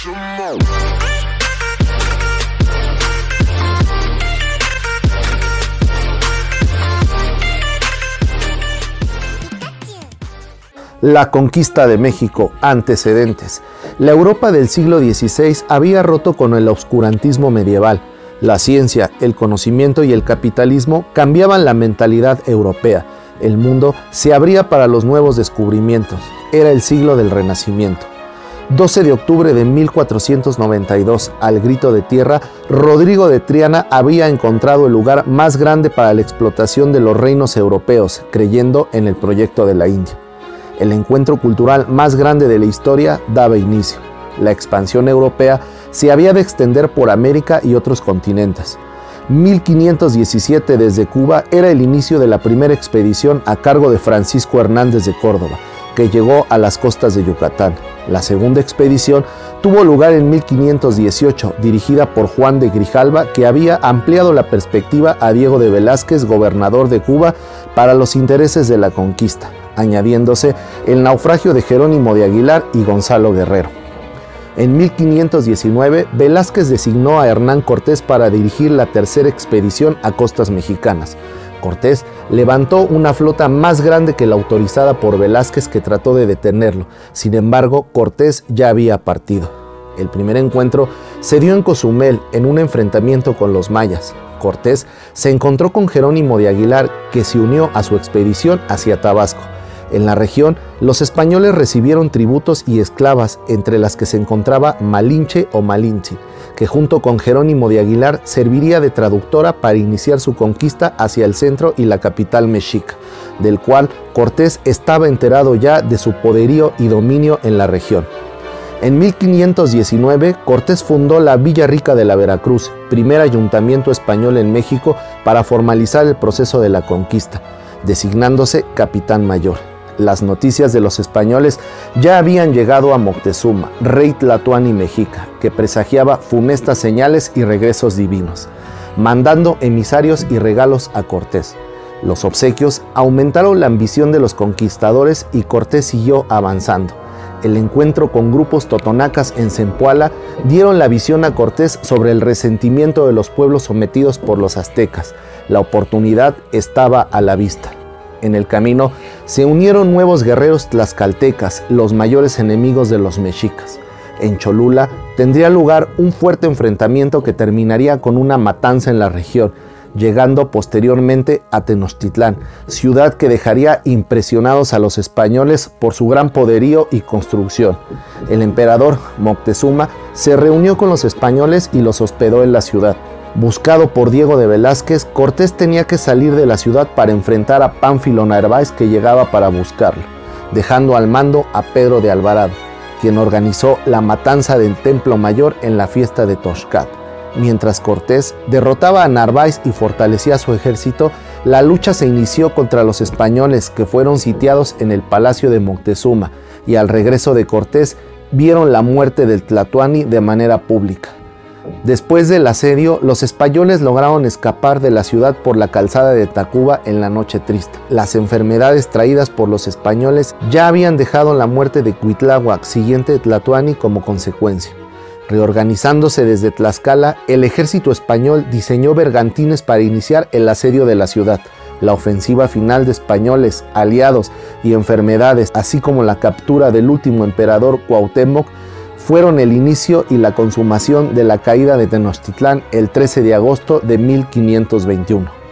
La conquista de México, antecedentes. La Europa del siglo XVI había roto con el oscurantismo medieval. La ciencia, el conocimiento y el capitalismo cambiaban la mentalidad europea. El mundo se abría para los nuevos descubrimientos. Era el siglo del Renacimiento. 12 de octubre de 1492, al grito de tierra, Rodrigo de Triana había encontrado el lugar más grande para la explotación de los reinos europeos, creyendo en el proyecto de la India. El encuentro cultural más grande de la historia daba inicio. La expansión europea se había de extender por América y otros continentes. 1517 desde Cuba era el inicio de la primera expedición a cargo de Francisco Hernández de Córdoba, que llegó a las costas de Yucatán. La segunda expedición tuvo lugar en 1518, dirigida por Juan de Grijalva, que había ampliado la perspectiva a Diego de Velázquez, gobernador de Cuba, para los intereses de la conquista, añadiéndose el naufragio de Jerónimo de Aguilar y Gonzalo Guerrero. En 1519, Velázquez designó a Hernán Cortés para dirigir la tercera expedición a costas mexicanas. Cortés levantó una flota más grande que la autorizada por Velázquez, que trató de detenerlo. Sin embargo, Cortés ya había partido. El primer encuentro se dio en Cozumel, en un enfrentamiento con los mayas. Cortés se encontró con Jerónimo de Aguilar, que se unió a su expedición hacia Tabasco. En la región, los españoles recibieron tributos y esclavas, entre las que se encontraba Malinche o Malinche, que junto con Jerónimo de Aguilar serviría de traductora para iniciar su conquista hacia el centro y la capital mexica, del cual Cortés estaba enterado ya de su poderío y dominio en la región. En 1519, Cortés fundó la Villa Rica de la Veracruz, primer ayuntamiento español en México para formalizar el proceso de la conquista, designándose capitán mayor. Las noticias de los españoles ya habían llegado a Moctezuma, rey tlatoani mexica, que presagiaba funestas señales y regresos divinos, mandando emisarios y regalos a Cortés. Los obsequios aumentaron la ambición de los conquistadores y Cortés siguió avanzando. El encuentro con grupos totonacas en Zempoala dieron la visión a Cortés sobre el resentimiento de los pueblos sometidos por los aztecas. La oportunidad estaba a la vista. En el camino se unieron nuevos guerreros tlaxcaltecas, los mayores enemigos de los mexicas. En Cholula tendría lugar un fuerte enfrentamiento que terminaría con una matanza en la región, llegando posteriormente a Tenochtitlán, ciudad que dejaría impresionados a los españoles por su gran poderío y construcción. El emperador Moctezuma se reunió con los españoles y los hospedó en la ciudad. Buscado por Diego de Velázquez, Cortés tenía que salir de la ciudad para enfrentar a Pánfilo Narváez, que llegaba para buscarlo, dejando al mando a Pedro de Alvarado, quien organizó la matanza del Templo Mayor en la fiesta de Toxcat. Mientras Cortés derrotaba a Narváez y fortalecía su ejército, la lucha se inició contra los españoles, que fueron sitiados en el palacio de Moctezuma, y al regreso de Cortés vieron la muerte del tlatoani de manera pública. Después del asedio, los españoles lograron escapar de la ciudad por la calzada de Tacuba en la noche triste. Las enfermedades traídas por los españoles ya habían dejado la muerte de Cuitláhuac, siguiente de Tlatoani, como consecuencia. Reorganizándose desde Tlaxcala, el ejército español diseñó bergantines para iniciar el asedio de la ciudad. La ofensiva final de españoles, aliados y enfermedades, así como la captura del último emperador Cuauhtémoc, fueron el inicio y la consumación de la caída de Tenochtitlán el 13 de agosto de 1521.